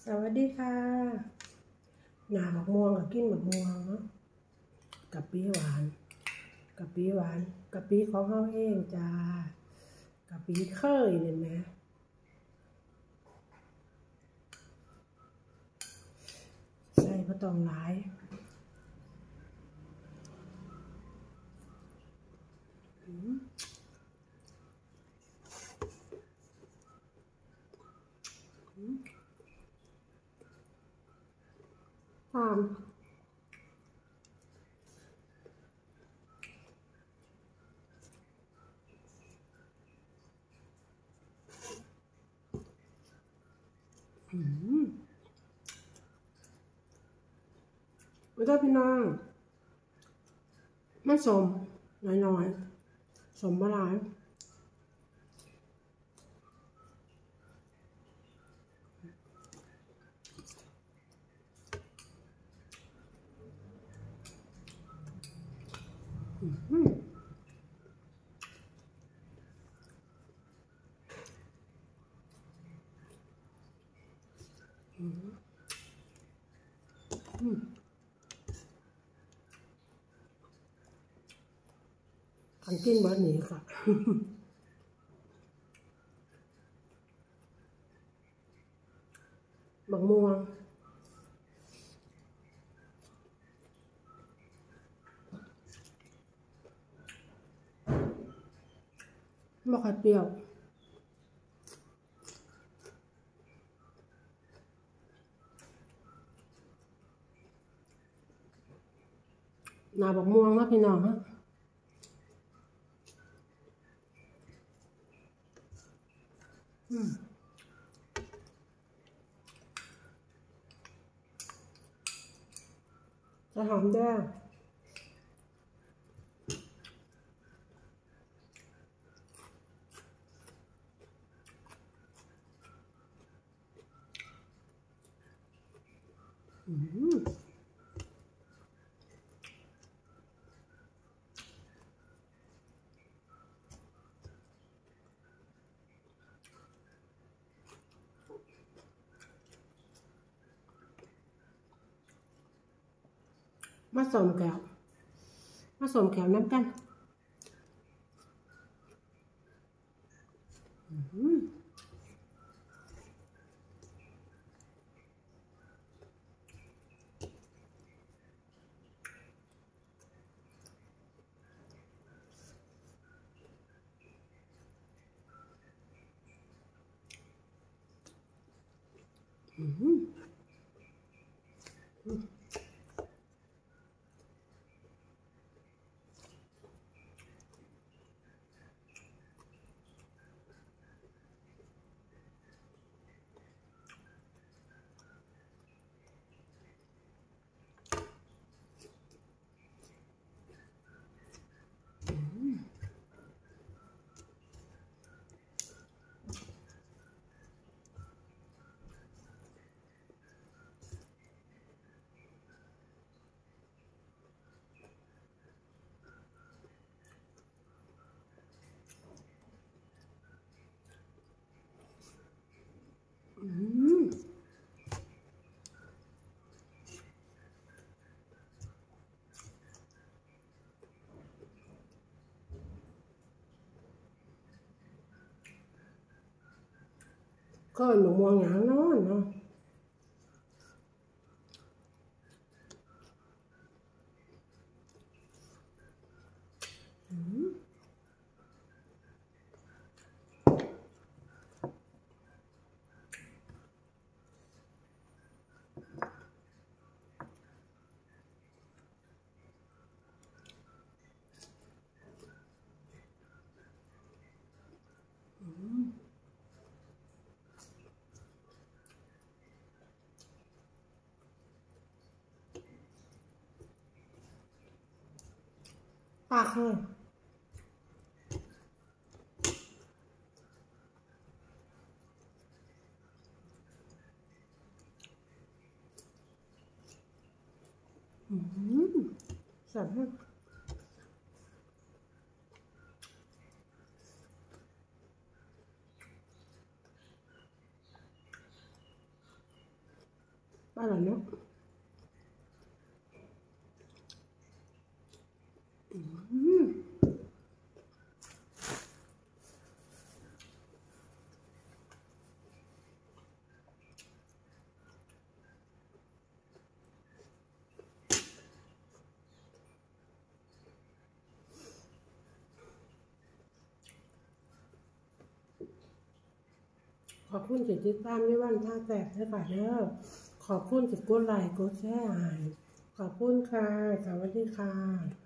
สวัสดีค่ะหนาหมักม่วงกับกินหมักม่วงเนาะกะปิหวานกะปิหวานกะปิของเขาเองจ้ากะปิเคยเนี่ยนะใส่บ่ต้องหลายตามไม่ได้พี่น้องไม่สมน้อยๆสมบ่หลายขันกินแบบนี้ค่ะหมักม่วงบ่ค่อยเปรี้ยวหนาบักม่วงนะพี่น้องฮะจะหอมแดงมาสมแก้วน้ำกันก็หนูมองอย่างนอนเนาะปากเลยแซ่บมากบ้านหลังเนาะขอบคุณที่ติดตามในวันท่าแตกด้วยค่ะเด้อขอบคุณที่กดไลค์กดแชร์ให้ขอบคุณค่ะสวัสดีค่ะ